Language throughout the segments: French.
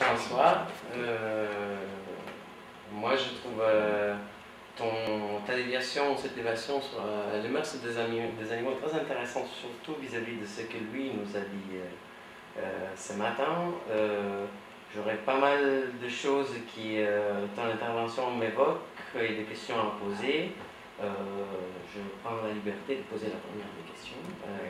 François. Moi, je trouve ta déviation, cette déviation sur les mœurs des animaux très intéressante, surtout vis-à-vis de ce que lui nous a dit ce matin. J'aurais pas mal de choses qui, dans l'intervention, m'évoquent et des questions à poser. Je prends la liberté de poser la première des questions.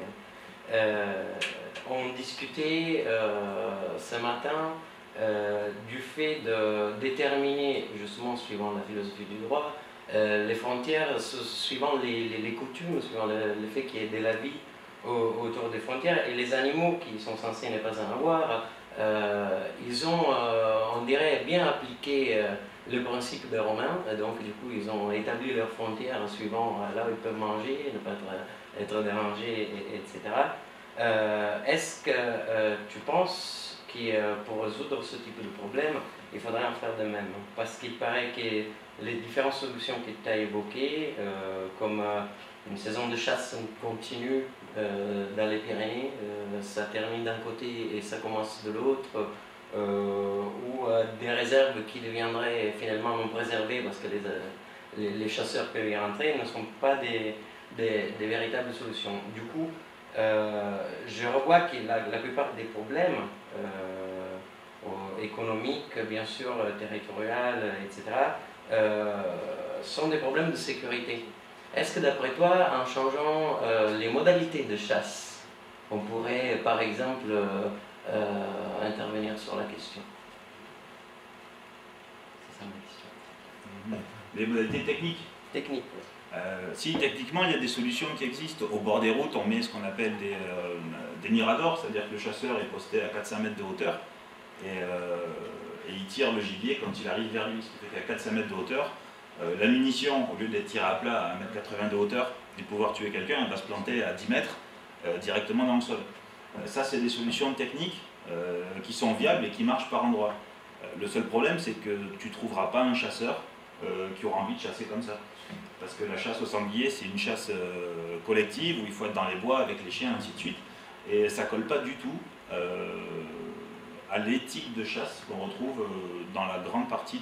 On discutait ce matin du fait de déterminer, justement suivant la philosophie du droit, les frontières, suivant les coutumes, suivant le fait qu'il y ait de la vie autour des frontières, et les animaux qui sont censés ne pas en avoir, ils ont, on dirait, bien appliqué le principe des Romains, donc du coup ils ont établi leurs frontières suivant là où ils peuvent manger, ne pas être dérangés, etc. Est-ce que tu penses que pour résoudre ce type de problème, il faudrait en faire de même? Parce qu'il paraît que les différentes solutions que tu as évoquées, comme une saison de chasse continue dans les Pyrénées, ça termine d'un côté et ça commence de l'autre, ou des réserves qui deviendraient finalement non préservées parce que les chasseurs peuvent y rentrer, ne sont pas des véritables solutions. Du coup, je revois que la plupart des problèmes économiques, bien sûr, territoriales, etc., sont des problèmes de sécurité. Est-ce que d'après toi, en changeant les modalités de chasse, on pourrait par exemple intervenir sur la question? C'est ça ma question. Les modalités techniques? Techniques, oui. Si, techniquement, il y a des solutions qui existent. Au bord des routes, on met ce qu'on appelle des miradors, c'est-à-dire que le chasseur est posté à 400 mètres de hauteur et il tire le gibier quand il arrive vers lui. Ce qui fait qu'à 400 mètres de hauteur, la munition, au lieu d'être tirée à plat à 1,80 m de hauteur et de pouvoir tuer quelqu'un, elle va se planter à 10 mètres directement dans le sol. Ça, c'est des solutions techniques qui sont viables et qui marchent par endroits. Le seul problème, c'est que tu ne trouveras pas un chasseur qui aura envie de chasser comme ça. Parce que la chasse au sanglier, c'est une chasse collective où il faut être dans les bois avec les chiens, ainsi de suite. Et ça ne colle pas du tout à l'éthique de chasse qu'on retrouve dans une grande partie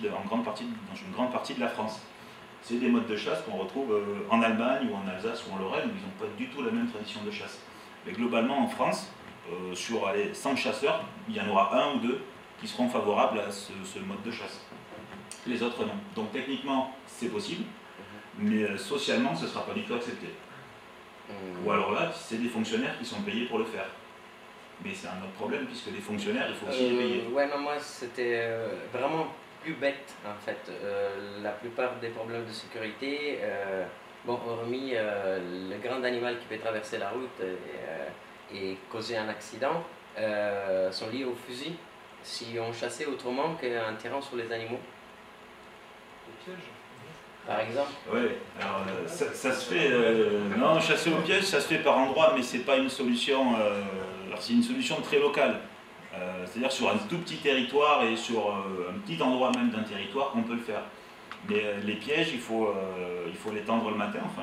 de la France. C'est des modes de chasse qu'on retrouve en Allemagne ou en Alsace ou en Lorraine, où ils n'ont pas du tout la même tradition de chasse. Mais globalement, en France, sur 100 chasseurs, il y en aura 1 ou 2 qui seront favorables à ce mode de chasse. Les autres, non. Donc techniquement, c'est possible. Mais socialement, ce ne sera pas du tout accepté. Ou alors là, c'est des fonctionnaires qui sont payés pour le faire. Mais c'est un autre problème, puisque les fonctionnaires, il faut aussi les payer. Ouais, non, moi, c'était vraiment plus bête, en fait. La plupart des problèmes de sécurité, bon, hormis le grand animal qui peut traverser la route et causer un accident, sont liés au fusil. Si on chassait autrement qu'en tirant sur les animaux. Au piège? Par exemple. Oui, alors ça se fait. Non, chasser au piège, ça se fait par endroit, mais c'est pas une solution. Alors c'est une solution très locale. C'est-à-dire sur un tout petit territoire et sur un petit endroit même d'un territoire qu'on peut le faire. Mais les pièges, il faut les tendre le matin, enfin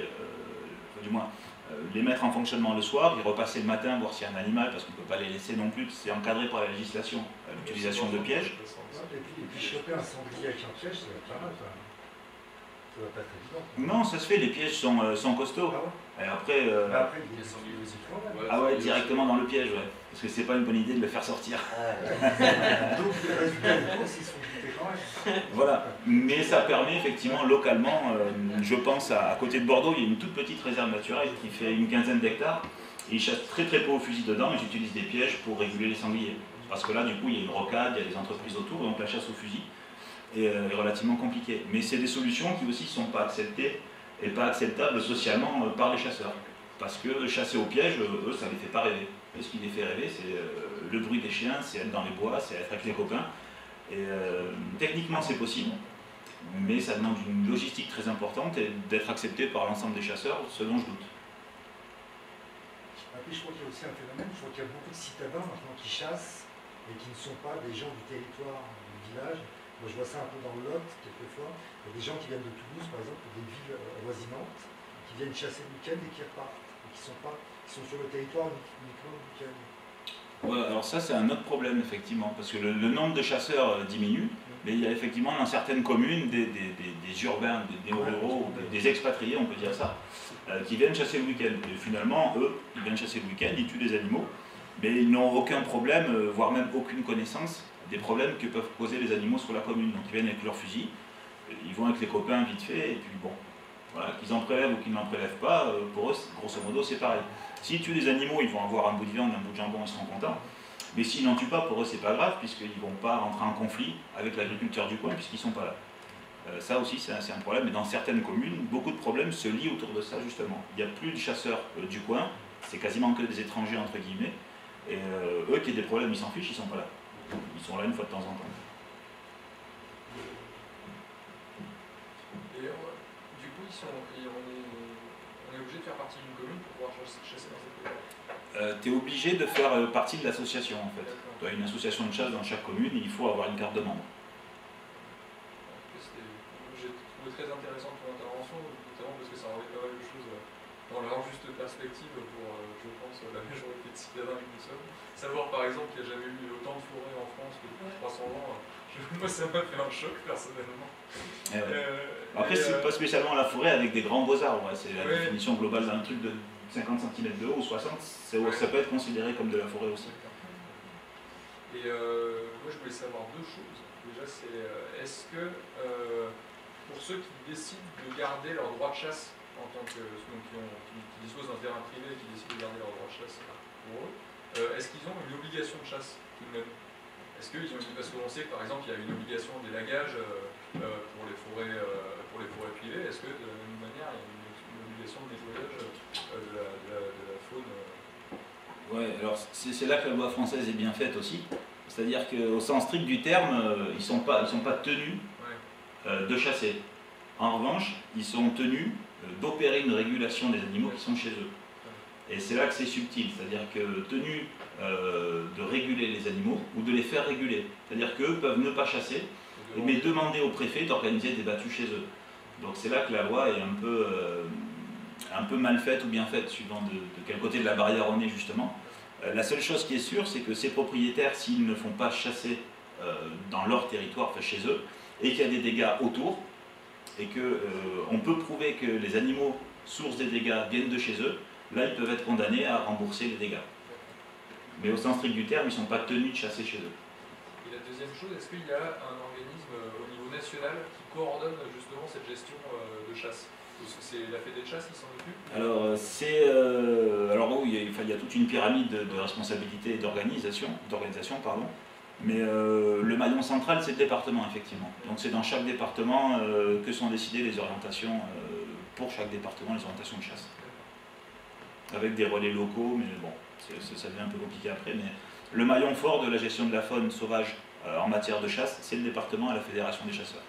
du moins les mettre en fonctionnement le soir, les repasser le matin, voir s'il y a un animal, parce qu'on ne peut pas les laisser non plus, c'est encadré par la législation, l'utilisation de pièges. Et puis choper un sanglier avec un piège, ça va être pas mal quand même. Ça va pas être évident. Non, ça se fait, les pièges sont costauds. Ah ouais? Et après, Après, il y a des sangliers aussi qui font. ah ouais, directement dans le piège, ouais. Parce que c'est pas une bonne idée de le faire sortir. Donc les résultats des courses, ils sont limités quand même. Voilà. Mais ça permet effectivement localement, je pense à côté de Bordeaux, il y a une toute petite réserve naturelle qui fait une quinzaine d'hectares. Et ils chassent très peu au fusil dedans et j'utilise des pièges pour réguler les sangliers. Parce que là, du coup, il y a une rocade, il y a des entreprises autour, donc la chasse au fusil est relativement compliquée. Mais c'est des solutions qui aussi ne sont pas acceptées et pas acceptables socialement par les chasseurs. Parce que chasser au piège, eux, ça ne les fait pas rêver. Et ce qui les fait rêver, c'est le bruit des chiens, c'est être dans les bois, c'est être avec les copains. Et techniquement, c'est possible, mais ça demande une logistique très importante et d'être accepté par l'ensemble des chasseurs, ce dont je doute. Et puis je crois qu'il y a aussi un phénomène, je crois qu'il y a beaucoup de citadins maintenant qui chassent et qui ne sont pas des gens du territoire, du village. Moi je vois ça un peu dans le Lot, quelquefois. Il y a des gens qui viennent de Toulouse, par exemple, ou des villes avoisinantes, qui viennent chasser le week-end et qui repartent. Et qui sont sur le territoire uniquement le week-end. Ouais, alors ça c'est un autre problème effectivement, parce que le nombre de chasseurs diminue, mais il y a effectivement dans certaines communes des urbains, des néo-ruraux, des expatriés, on peut dire ça, qui viennent chasser le week-end. Et finalement, eux, ils viennent chasser le week-end, ils tuent des animaux, mais ils n'ont aucun problème, voire même aucune connaissance des problèmes que peuvent poser les animaux sur la commune. Donc ils viennent avec leur fusil, ils vont avec les copains vite fait, et puis bon, voilà, qu'ils en prélèvent ou qu'ils n'en prélèvent pas, pour eux, grosso modo, c'est pareil. S'ils tuent des animaux, ils vont avoir un bout de viande, un bout de jambon, ils seront contents. Mais s'ils n'en tuent pas, pour eux, c'est pas grave, puisqu'ils ne vont pas rentrer en conflit avec l'agriculteur du coin, puisqu'ils ne sont pas là. Ça aussi, c'est un problème. Et dans certaines communes, beaucoup de problèmes se lient autour de ça, justement. Il n'y a plus de chasseurs du coin, c'est quasiment que des étrangers, entre guillemets. Et eux, qui aient des problèmes, ils s'en fichent, ils ne sont pas là. Ils sont là une fois de temps en temps. Et du coup, on est obligé de faire partie d'une commune pour pouvoir chasser dans cette commune. Tu es obligé de faire partie de l'association, en fait. Tu as une association de chasse dans chaque commune, et il faut avoir une carte de membre. J'ai trouvé très intéressant ton intervention, notamment parce que ça remet pas mal de choses dans leur juste perspective pour, je pense, la majorité de citadins que nous sommes. Savoir par exemple qu'il n'y a jamais eu autant de forêts en France que depuis 300 ans, moi ça m'a fait un choc personnellement. Après, c'est pas spécialement la forêt avec des grands beaux arbres, c'est la définition globale d'un truc de 50 cm de haut ou 60, ça peut être considéré comme de la forêt aussi. Et moi je voulais savoir deux choses. Déjà, c'est est-ce que pour ceux qui décident de garder leur droit de chasse en tant que qui disposent d'un terrain privé et qui décident de garder leur droit de chasse pour eux, est-ce qu'ils ont une obligation de chasse tout de même? Est-ce qu'ils ont parce qu'on sait que par exemple il y a une obligation d'élagage pour les forêts privées, est-ce que de la même manière il y a une obligation de nettoyage de la faune Ouais, alors c'est là que la loi française est bien faite aussi. C'est-à-dire qu'au sens strict du terme, ils ne sont pas tenus de chasser. En revanche, ils sont tenus d'opérer une régulation des animaux qui sont chez eux. Et c'est là que c'est subtil, c'est-à-dire que tenus de réguler les animaux ou de les faire réguler. C'est-à-dire qu'eux peuvent ne pas chasser, mais demander au préfet d'organiser des battues chez eux. Donc c'est là que la loi est un peu mal faite ou bien faite, suivant de quel côté de la barrière on est justement. La seule chose qui est sûre, c'est que ces propriétaires, s'ils ne font pas chasser dans leur territoire, enfin chez eux, et qu'il y a des dégâts autour, et qu'on peut prouver que les animaux sources des dégâts viennent de chez eux, là ils peuvent être condamnés à rembourser les dégâts. Mais au sens strict du terme, ils ne sont pas tenus de chasser chez eux. Et la deuxième chose, est-ce qu'il y a un organisme au niveau national qui coordonne justement cette gestion de chasse? C'est la Fédé de chasse qui s'en occupe? Alors oui, il y a toute une pyramide de responsabilité et d'organisation, mais le maillon central c'est le département effectivement. Donc c'est dans chaque département que sont décidées les orientations, pour chaque département, les orientations de chasse. Avec des relais locaux, mais bon, ça devient un peu compliqué après, mais le maillon fort de la gestion de la faune sauvage en matière de chasse, c'est le département et la Fédération des chasseurs.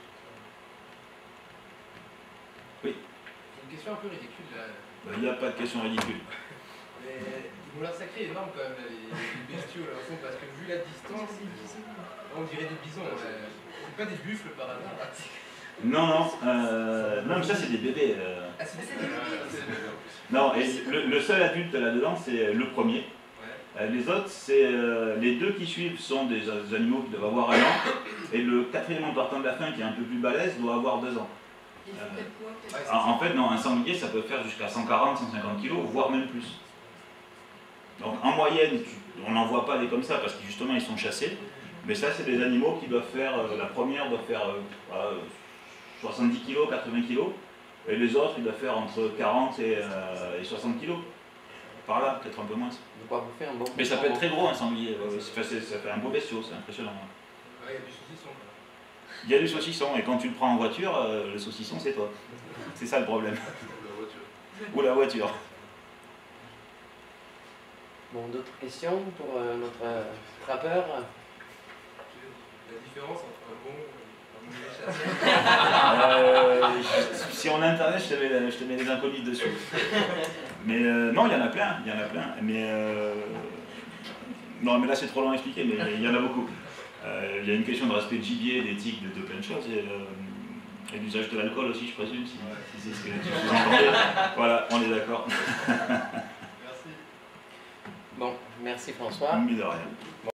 Oui. Une question un peu ridicule là. Il n'y a pas de question ridicule. Mais ils m'ont l'air sacrés énormes quand même, les bestiaux là au fond, parce que vu la distance, on dirait des bisons. C'est pas des buffles par hasard. Non, mais ça c'est des bébés. Ah, c'est des bébés. Non, et le seul adulte là-dedans c'est le premier. Les autres, les deux qui suivent sont des animaux qui doivent avoir 1 an, et le quatrième en partant de la fin qui est un peu plus balèze doit avoir 2 ans. En fait, non, un sanglier, ça peut faire jusqu'à 140, 150 kg, voire même plus. Donc en moyenne, on n'en voit pas des comme ça, parce que justement ils sont chassés. Mais ça, c'est des animaux qui doivent faire, la première doit faire 70 kg, 80 kg, et les autres, ils doivent faire entre 40 et 60 kg. Par là, peut-être un peu moins. Mais ça peut être très gros un sanglier, ça fait un beau bestiau, c'est impressionnant. Il y a du saucisson. Il y a du saucisson, et quand tu le prends en voiture, le saucisson c'est toi. C'est ça le problème. Ou la voiture. Bon, d'autres questions pour notre trappeur? La différence entre un bon et un mauvais chasseur. Sur l'internet, je te mets les inconnus dessus. Mais non, il y en a plein, Mais non, mais là c'est trop long à expliquer, mais il y en a beaucoup. Il y a une question de respect de gibier, d'éthique, de plein de choses. Et l'usage de l'alcool aussi, je présume, si c'est ce que tu vous entendez. Voilà, on est d'accord. Merci. Bon, Merci François. Mais de rien.